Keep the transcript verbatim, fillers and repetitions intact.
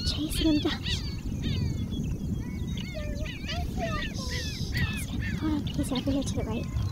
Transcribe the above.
chasing him down. Hold on, he's over here to the right.